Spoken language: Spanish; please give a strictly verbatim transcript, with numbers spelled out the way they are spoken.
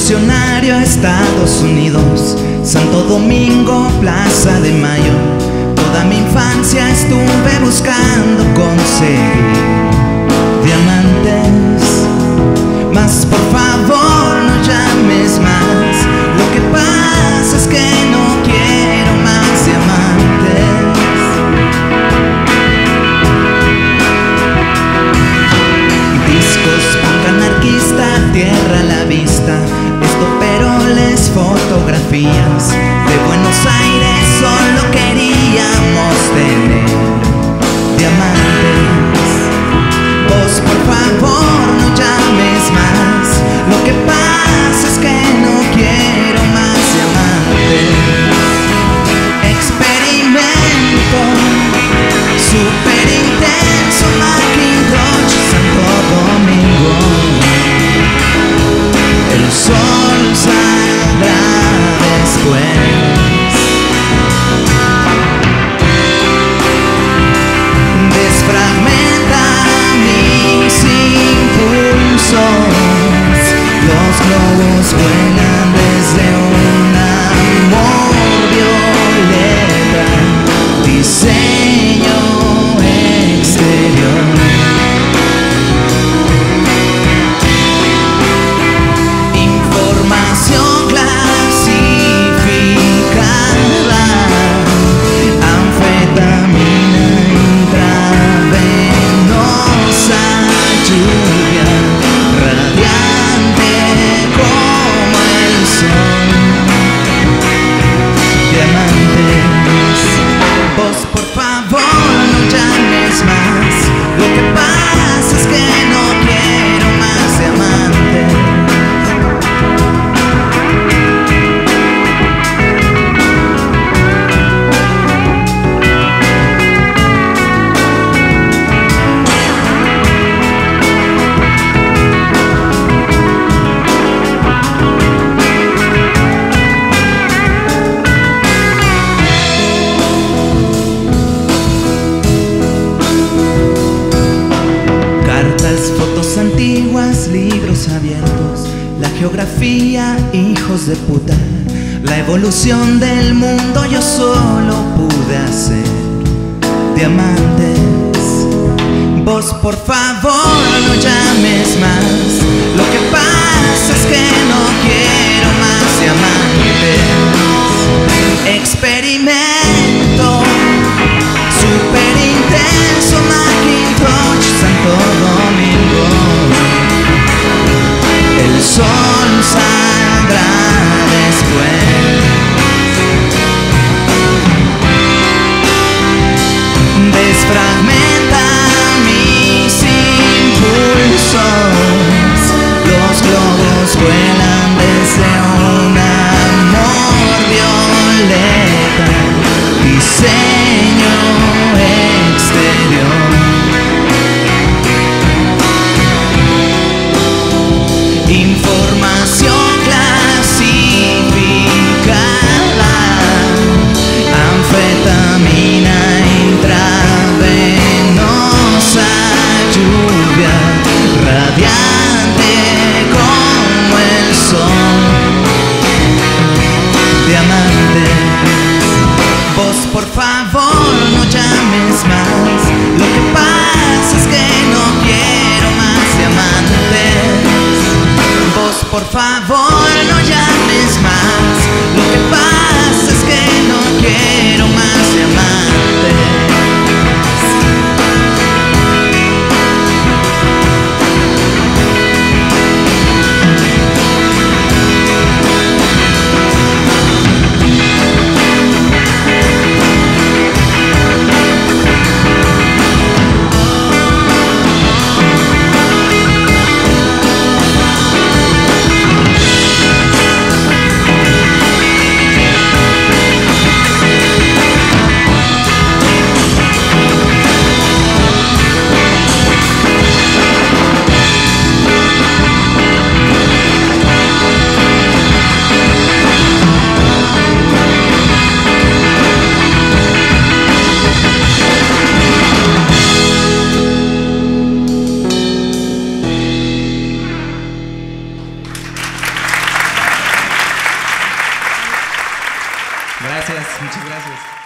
Revolucionario, Estados Unidos, Santo Domingo, Plaza de Mayo. Toda mi infancia estuve buscando conseguir diamantes, mas por favor no llames más. Lo que pasa es que no quiero más diamantes. Discos, punk anarquista, tierra a la vista, estoperoles, fotografías de Buenos Aires. Solo queríamos tener diamantes. Vos por favor no llames más. Lo que pasa es que no quiero más diamantes. Experimento super intenso, Macintosh, Santo Domingo. El sol saldrá después. Desfragmenta mis impulsos. Los globos vuelan desde un amor violeta. Diseño exterior. Información clasificada. Anfetamina intravenosa. Lluvia radiante como el sol. Diamantes. Vos por favor no llames más. Lo que pasa es que no quiero más diamantes. Fotos antiguas, libros abiertos, la geografía, hijos de puta, la evolución del mundo. Yo solo pude hacer diamantes. Vos por favor no llames más. Lo que pasa es que no quiero más diamantes. Experimento super intenso, Macintosh, Santo Domingo. El sol saldrá después. Desfragmenta mis impulsos. Los globos vuelan desde un amor violeta. gracias, muchas gracias.